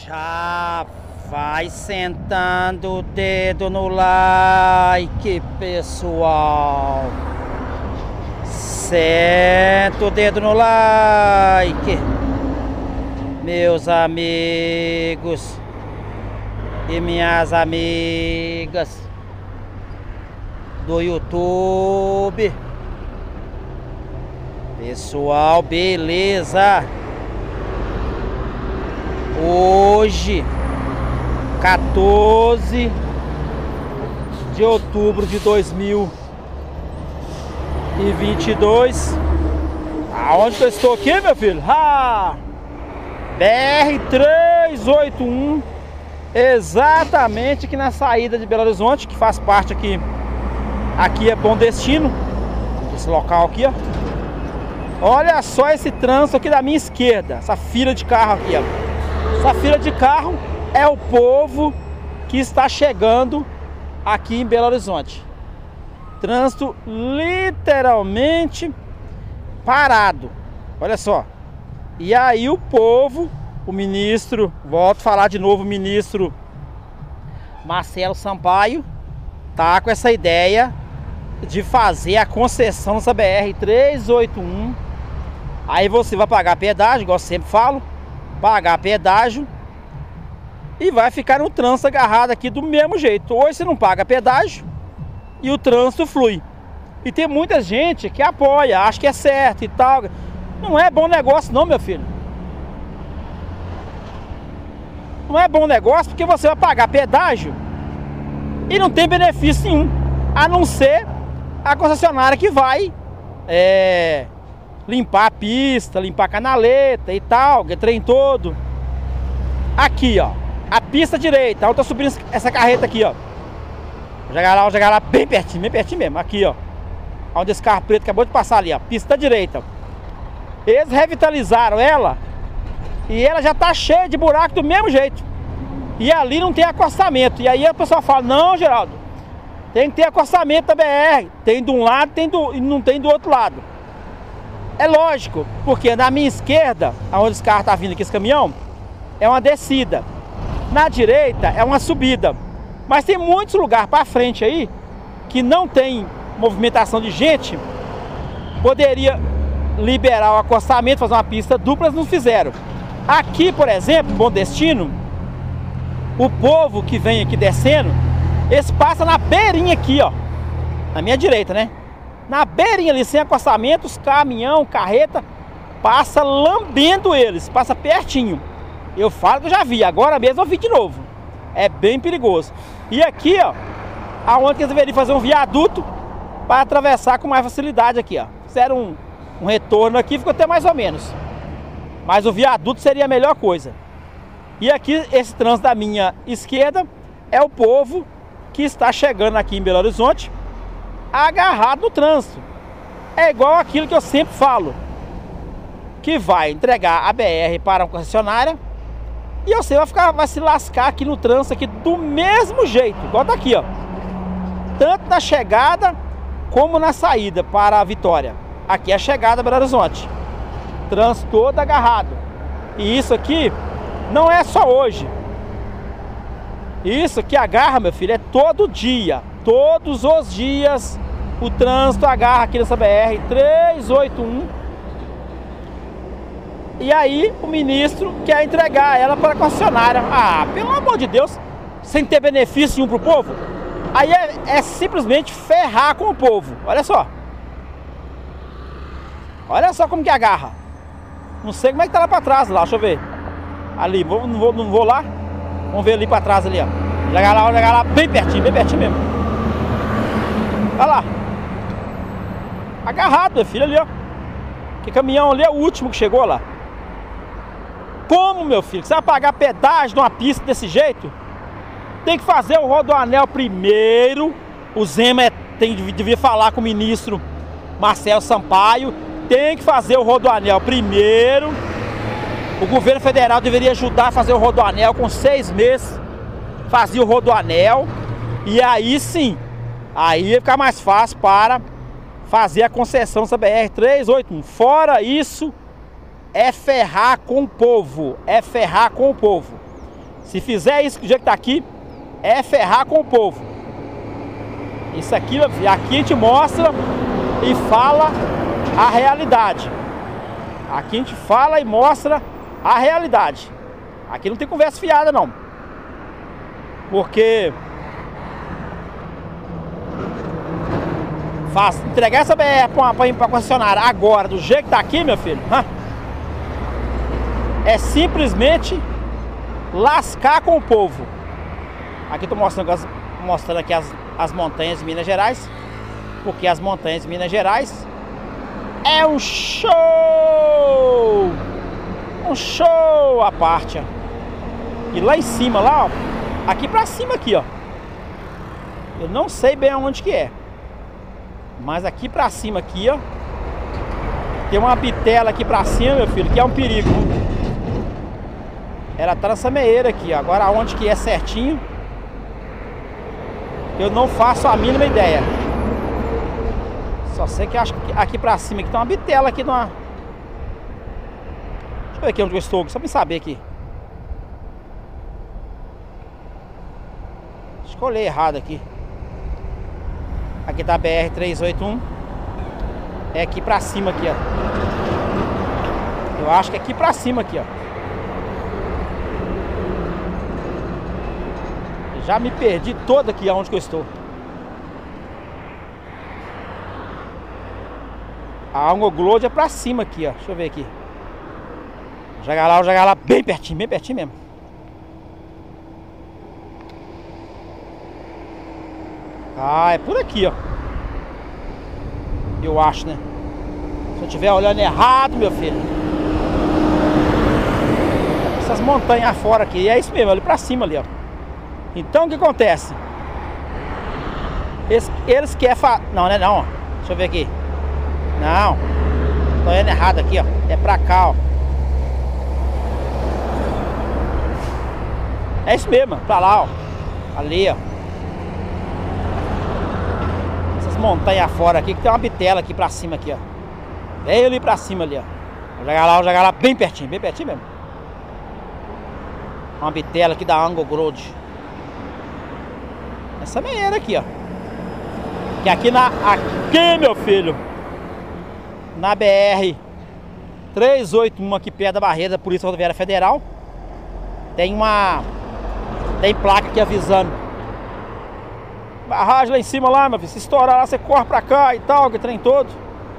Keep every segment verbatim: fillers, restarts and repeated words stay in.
Já vai sentando o dedo no like, pessoal. Senta o dedo no like, meus amigos e minhas amigas do YouTube. Pessoal, beleza? Hoje, quatorze de outubro de dois mil e vinte e dois. Aonde que eu estou aqui, meu filho? Ah, B R trezentos e oitenta e um, exatamente aqui na saída de Belo Horizonte, que faz parte aqui. Aqui é Bom Destino, esse local aqui, ó. Olha só esse trânsito aqui da minha esquerda, essa fila de carro aqui, ó. Essa fila de carro é o povo que está chegando aqui em Belo Horizonte. Trânsito literalmente parado. Olha só. E aí o povo, o ministro, volto a falar de novo, o ministro Marcelo Sampaio, tá com essa ideia de fazer a concessão nessa B R trezentos e oitenta e um. Aí você vai pagar pedágio, igual eu sempre falo, pagar pedágio e vai ficar no trânsito agarrado aqui do mesmo jeito. Hoje você não paga pedágio e o trânsito flui. E tem muita gente que apoia, acha que é certo e tal. Não é bom negócio não, meu filho. Não é bom negócio porque você vai pagar pedágio e não tem benefício nenhum, a não ser a concessionária que vai é, limpar a pista, limpar a canaleta e tal, que trem todo. Aqui, ó, a pista direita, onde eu tô subindo essa carreta aqui, ó. Vou jogar lá, vou jogar lá bem pertinho, bem pertinho mesmo, aqui, ó. Onde esse carro preto acabou de passar ali, ó, pista direita. Eles revitalizaram ela e ela já tá cheia de buraco do mesmo jeito. E ali não tem acostamento. E aí a pessoa fala, não, Geraldo, tem que ter acostamento da B R. Tem de um lado, tem do, e não tem do outro lado. É lógico, porque na minha esquerda, onde esse carro tá vindo aqui, esse caminhão, é uma descida. Na direita é uma subida. Mas tem muitos lugares para frente aí que não tem movimentação de gente. Poderia liberar o acostamento, fazer uma pista dupla, não fizeram. Aqui, por exemplo, Bom Destino, o povo que vem aqui descendo, eles passam na beirinha aqui, ó. Na minha direita, né? Na beirinha ali, sem acostamento, os caminhão, carreta, passa lambendo eles, passa pertinho. Eu falo que eu já vi, agora mesmo eu vi de novo. É bem perigoso. E aqui, ó, aonde eles deveriam fazer um viaduto para atravessar com mais facilidade aqui, ó. Fizeram um, um retorno aqui, ficou até mais ou menos. Mas o viaduto seria a melhor coisa. E aqui, esse trânsito da minha esquerda é o povo que está chegando aqui em Belo Horizonte agarrado no trânsito. É igual aquilo que eu sempre falo, que vai entregar a B R para uma concessionária e você vai, ficar, vai se lascar aqui no trânsito aqui do mesmo jeito, igual tá aqui, ó. Tanto na chegada como na saída para a Vitória. Aqui é a chegada a Belo Horizonte. Trânsito todo agarrado. E isso aqui não é só hoje. Isso que agarra, meu filho, é todo dia. Todos os dias o trânsito agarra aqui nessa B R trezentos e oitenta e um. E aí o ministro quer entregar ela para a concessionária. Ah, pelo amor de Deus, sem ter benefício nenhum para o povo. Aí é, é simplesmente ferrar com o povo. Olha só. Olha só como que agarra. Não sei como é que tá lá para trás lá, deixa eu ver. Ali, vou, não, vou, não vou lá. Vamos ver ali para trás ali, ó. Jogar lá, jogar lá, bem pertinho, bem pertinho mesmo. Olha lá. Agarrado, meu filho, ali, ó. Que caminhão ali é o último que chegou lá. Como, meu filho? Você vai pagar pedágio numa pista desse jeito? Tem que fazer o rodoanel primeiro. O Zema tem, devia falar com o ministro Marcelo Sampaio. Tem que fazer o rodoanel primeiro. O governo federal deveria ajudar a fazer o rodoanel. Com seis meses fazia o rodoanel. E aí sim, aí ia ficar mais fácil para fazer a concessão dessa B R trezentos e oitenta e um. Fora isso, é ferrar com o povo. É ferrar com o povo. Se fizer isso do jeito que tá aqui, é ferrar com o povo. Isso aqui, aqui a gente mostra e fala a realidade. Aqui a gente fala e mostra a realidade. Aqui não tem conversa fiada não. Porque faz, entregar essa B R para a concessionária agora, do jeito que tá aqui, meu filho, hã? É simplesmente lascar com o povo. Aqui eu tô mostrando, mostrando aqui as, as montanhas de Minas Gerais. Porque as montanhas de Minas Gerais é um show! Um show à parte, ó. E lá em cima, lá, ó, aqui pra cima aqui, ó. Eu não sei bem aonde que é. Mas aqui pra cima aqui, ó, tem uma bitela aqui pra cima, meu filho, que é um perigo. Ela tá nessa meieira aqui, ó. Agora aonde que é certinho, eu não faço a mínima ideia. Só sei que acho que aqui pra cima aqui tem uma bitela aqui numa... Deixa eu ver aqui onde eu estou, só pra saber aqui. Acho que eu olhei errado aqui. Aqui tá a B R trezentos e oitenta e um. É aqui pra cima aqui, ó. Eu acho que é aqui pra cima aqui, ó. Já me perdi todo aqui aonde que eu estou. A Anglo-Gold é pra cima aqui, ó. Deixa eu ver aqui. Vou jogar lá, vou jogar lá bem pertinho, bem pertinho mesmo. Ah, é por aqui, ó. Eu acho, né? Se eu estiver olhando errado, meu filho. Essas montanhas fora aqui, é isso mesmo, ali pra cima ali, ó. Então o que acontece? Eles, eles querem fa... Não, né não, ó. Deixa eu ver aqui. Não. Tô olhando errado aqui, ó. É pra cá, ó. É isso mesmo, pra lá, ó. Ali, ó. Essas montanhas fora aqui, que tem uma bitela aqui pra cima aqui, ó. Bem ali pra cima ali, ó. Vou jogar lá, vou jogar lá bem pertinho, bem pertinho mesmo. Uma bitela aqui da Anglo-Gold. Essa meieira aqui, ó. Que aqui na... Aqui, meu filho, na B R trezentos e oitenta e um, aqui perto da barreira da Polícia Rodoviária Federal, tem uma... Tem placa aqui avisando. Barragem lá em cima lá, meu filho. Se estourar lá, você corre pra cá e tal, que trem todo.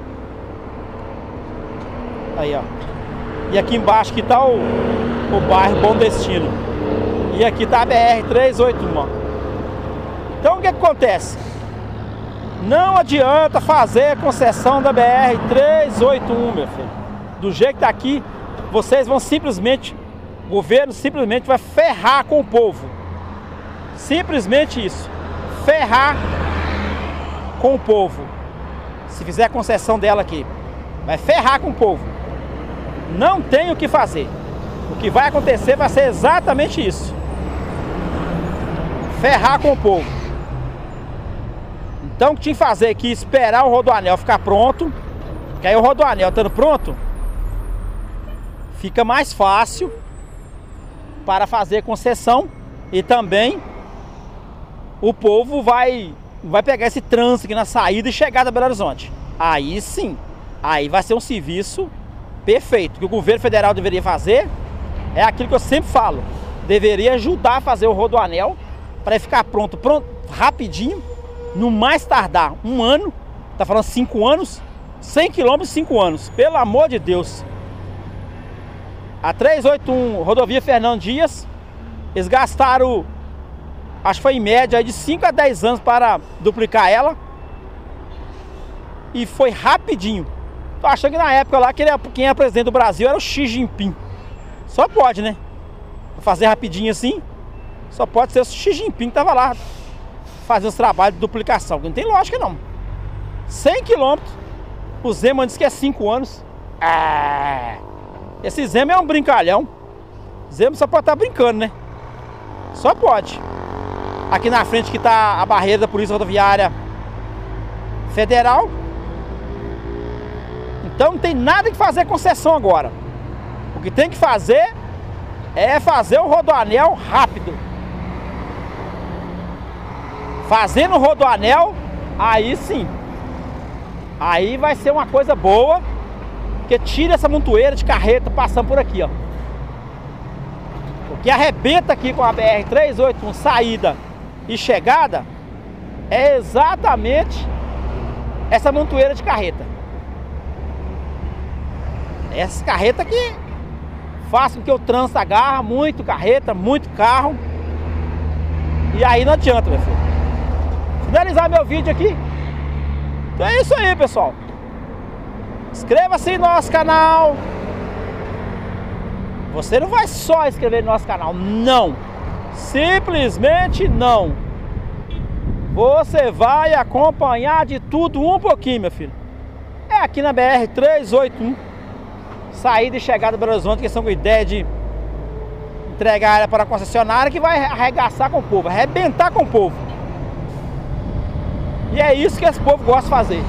Aí, ó. E aqui embaixo que tá o, o bairro Bom Destino. E aqui tá a B R trezentos e oitenta e um, ó. Então o que, que acontece? Não adianta fazer a concessão da B R trezentos e oitenta e um, meu filho. Do jeito que tá aqui, vocês vão simplesmente... O governo simplesmente vai ferrar com o povo. Simplesmente isso. Ferrar com o povo. Se fizer a concessão dela aqui, vai ferrar com o povo. Não tem o que fazer. O que vai acontecer vai ser exatamente isso. Ferrar com o povo. Então o que tinha que fazer aqui, esperar o rodoanel ficar pronto. Que aí o rodoanel estando pronto, fica mais fácil para fazer concessão. E também o povo vai, vai pegar esse trânsito aqui na saída e chegar da Belo Horizonte. Aí sim, aí vai ser um serviço perfeito. O que o governo federal deveria fazer é aquilo que eu sempre falo. Deveria ajudar a fazer o rodoanel para ficar pronto, pronto rapidinho. No mais tardar um ano, tá falando cinco anos, cem quilômetros, cinco anos, pelo amor de Deus. A trezentos e oitenta e um, rodovia Fernando Dias, eles gastaram, acho que foi em média aí de cinco a dez anos para duplicar ela. E foi rapidinho. Tô achando que na época lá, que ele, quem era presidente do Brasil era o Xi Jinping. Só pode, né? Pra fazer rapidinho assim, só pode ser o Xi Jinping que tava lá fazer os trabalhos de duplicação, porque não tem lógica não. cem quilômetros, o Zema disse que é cinco anos. Ah, esse Zema é um brincalhão. Zema só pode estar brincando, né? Só pode. Aqui na frente que tá a barreira da Polícia Rodoviária Federal. Então não tem nada que fazer concessão agora. O que tem que fazer é fazer o rodoanel rápido. Fazendo o rodoanel, aí sim, aí vai ser uma coisa boa, porque tira essa montoeira de carreta passando por aqui, ó. O que arrebenta aqui com a B R trezentos e oitenta e um saída e chegada é exatamente essa montoeira de carreta. Essa carreta que faz com que o trânsito agarra muito carreta, muito carro. E aí não adianta, meu filho. Finalizar meu vídeo aqui. Então é isso aí, pessoal. Inscreva-se no nosso canal. Você não vai só inscrever no nosso canal, não. Simplesmente não. Você vai acompanhar de tudo um pouquinho, meu filho. É aqui na B R trezentos e oitenta e um, saída e chegada do Belo Horizonte, que estão com ideia de entregar a área para a concessionária, que vai arregaçar com o povo, arrebentar com o povo. E é isso que esse povo gosta de fazer.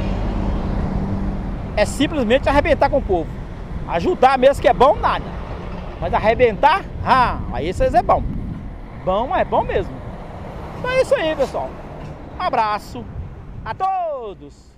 É simplesmente arrebentar com o povo. Ajudar mesmo que é bom, nada. Mas arrebentar, ah, aí vocês é bom. Bom, é bom mesmo. Então é isso aí, pessoal. Um abraço a todos.